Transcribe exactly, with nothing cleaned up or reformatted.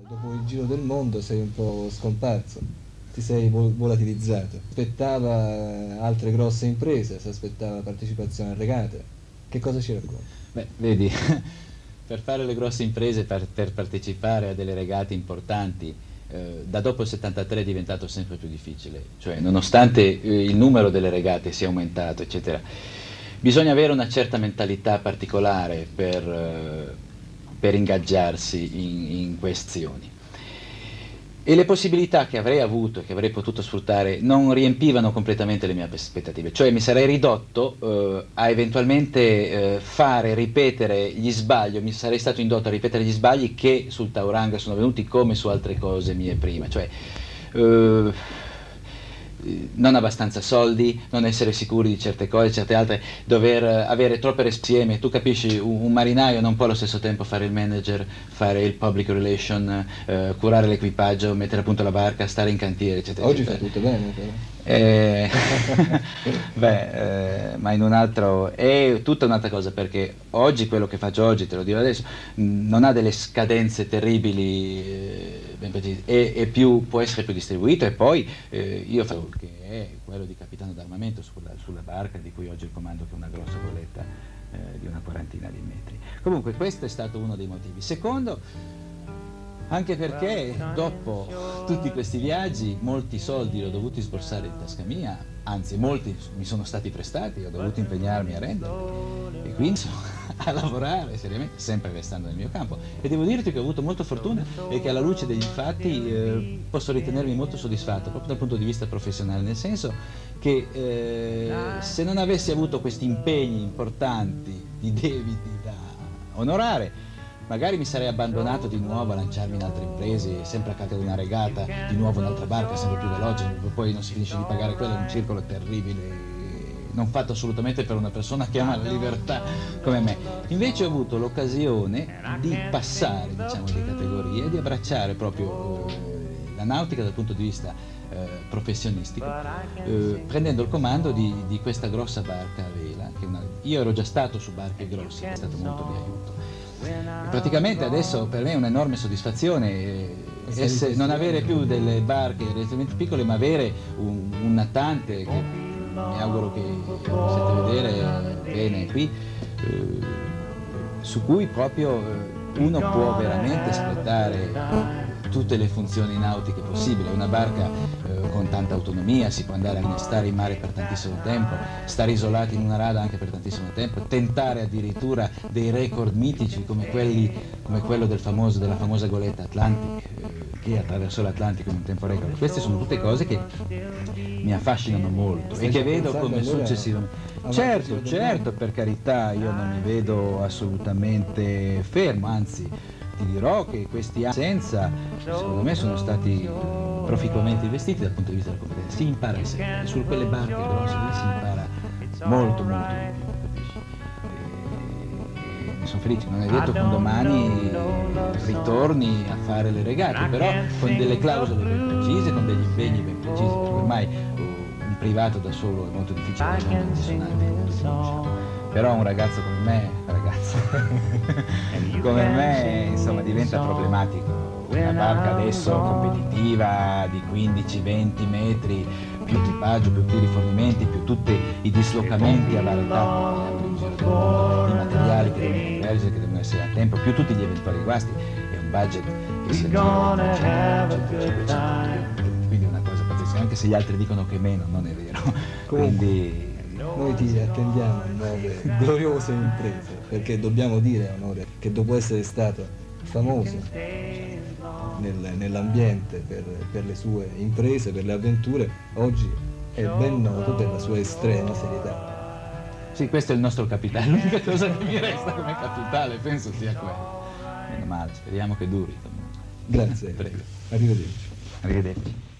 Dopo il giro del mondo sei un po' scomparso, ti sei vol volatilizzato. Aspettava altre grosse imprese, si aspettava partecipazione a regate. Che cosa ci racconti? Beh, vedi, per fare le grosse imprese, per, per partecipare a delle regate importanti, eh, da dopo il settantatré è diventato sempre più difficile. Cioè, nonostante eh, il numero delle regate sia aumentato, eccetera, bisogna avere una certa mentalità particolare per... Eh, per ingaggiarsi in, in questioni. E le possibilità che avrei avuto e che avrei potuto sfruttare non riempivano completamente le mie aspettative, cioè mi sarei ridotto eh, a eventualmente eh, fare, ripetere gli sbagli, mi sarei stato indotto a ripetere gli sbagli che sul Tauranga sono venuti come su altre cose mie prima, cioè eh, non abbastanza soldi, non essere sicuri di certe cose, certe altre, dover avere troppe insieme. Tu capisci, un, un marinaio non può allo stesso tempo fare il manager, fare il public relation, eh, curare l'equipaggio, mettere a punto la barca, stare in cantiere, eccetera. Oggi eccetera. fa tutto bene però. Eh, beh, eh, ma in un altro è tutta un'altra cosa, perché oggi quello che faccio oggi, te lo dico adesso, mh, non ha delle scadenze terribili, eh, ben precise, e, e più, può essere più distribuito, e poi eh, io faccio che è quello di capitano d'armamento sulla, sulla barca, di cui oggi il comando che è una grossa goletta eh, di una quarantina di metri. Comunque questo è stato uno dei motivi. Secondo, anche perché dopo tutti questi viaggi molti soldi li ho dovuti sborsare in tasca mia, anzi molti mi sono stati prestati, ho dovuto impegnarmi a renderli, e quindi insomma, a lavorare seriamente, sempre restando nel mio campo. E devo dirti che ho avuto molta fortuna e che alla luce degli fatti eh, posso ritenermi molto soddisfatto, proprio dal punto di vista professionale, nel senso che eh, se non avessi avuto questi impegni importanti di debiti da onorare, magari mi sarei abbandonato di nuovo a lanciarmi in altre imprese, sempre a capo di una regata, di nuovo un'altra barca, sempre più veloce, poi non si finisce di pagare quello, è un circolo terribile, non fatto assolutamente per una persona che ama la libertà come me. Invece ho avuto l'occasione di passare, diciamo, di categorie, di abbracciare proprio eh, la nautica dal punto di vista eh, professionistico, eh, prendendo il comando di, di questa grossa barca a vela, che una, io ero già stato su barche grosse, è stato molto di aiuto. Praticamente adesso per me è un'enorme soddisfazione essere, non avere più delle barche relativamente piccole, ma avere un, un natante che mi auguro che possiate vedere bene qui, eh, su cui proprio eh, uno può veramente espletare tutte le funzioni nautiche possibili. È una barca eh, con tanta autonomia, si può andare a stare in mare per tantissimo tempo, stare isolati in una rada anche per tantissimo tempo, tentare addirittura dei record mitici come, quelli, come quello del famoso, della famosa goletta Atlantic, eh, che attraversò l'Atlantico in un tempo record. Queste sono tutte cose che mi affascinano molto e che vedo come successivamente. Certo, certo, per carità, io non mi vedo assolutamente fermo, anzi ti dirò che questi anni senza, secondo me, sono stati proficuamente investiti dal punto di vista della competenza. Si impara sempre, su quelle barche grosse lì si impara molto, molto, capisci? E ne sono felice, non è detto che un domani ritorni a fare le regate, però con delle clausole ben precise, con degli impegni ben precisi, perché ormai un privato da solo è molto difficile, non ci sono altri molto difficili. Però un ragazzo come me, ragazzo, come me, insomma, diventa problematico. Una barca adesso competitiva di quindici venti metri, più equipaggio, più, più rifornimenti, più tutti i dislocamenti a varia tappa, i materiali che devono convergere, che devono essere a tempo, più tutti gli eventuali guasti, è un budget che si aggira cinquecento, quindi è una cosa pazzesca, anche se gli altri dicono che meno, non è vero. Quindi, noi ti attendiamo in nuove gloriose imprese, perché dobbiamo dire a onore che dopo essere stato famoso nel, nell'ambiente per, per le sue imprese, per le avventure, oggi è ben noto per la sua estrema serietà. Sì, questo è il nostro capitale, l'unica cosa che mi resta come capitale penso sia quello. Meno male, speriamo che duri. Grazie, prego. Arrivederci. Arrivederci.